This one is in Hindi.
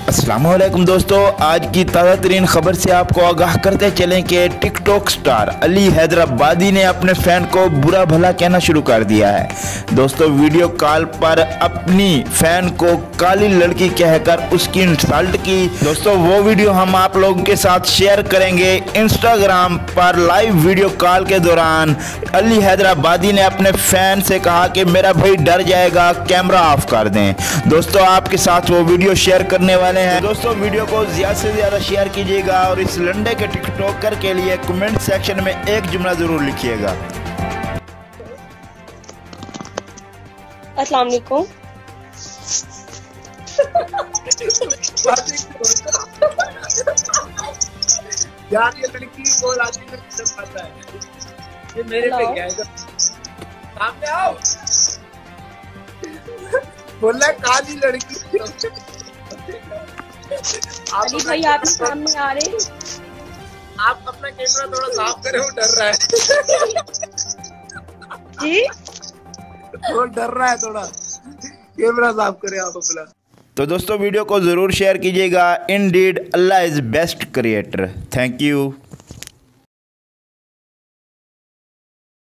अस्सलामुअलैकुम दोस्तों, आज की ताज़ा तरीन खबर से आपको आगाह करते चलें कि टिकटॉक स्टार अली हैदराबादी ने अपने फैन को बुरा भला कहना शुरू कर दिया है। दोस्तों, वीडियो कॉल पर अपनी फैन को काली लड़की कहकर उसकी इंसल्ट की। दोस्तों, वो वीडियो हम आप लोगों के साथ शेयर करेंगे। इंस्टाग्राम पर लाइव वीडियो कॉल के दौरान अली हैदराबादी ने अपने फैन से कहा कि मेरा भाई डर जाएगा, कैमरा ऑफ कर दें। दोस्तों, आपके साथ वो वीडियो शेयर करने वाले हैं। दोस्तों, वीडियो को ज्यादा से ज्यादा शेयर कीजिएगा और इस लंडे के टिकटॉकर के लिए कमेंट सेक्शन में एक जुमला जरूर लिखिएगा। अस्सलाम वालेकुम। यार ये लड़की बोल आती है, सब पता है ये मेरे पे क्या है। सामने आओ। बोल रहा काली लड़की। अली भाई आप सामने आ रहे हैं। आप अपना कैमरा थोड़ा साफ करें, वो डर रहा है। जी वो डर रहा है थोड़ा, कैमरा साफ करें आप अपना। तो दोस्तों, वीडियो को ज़रूर शेयर कीजिएगा। Indeed Allah is best creator. Thank you.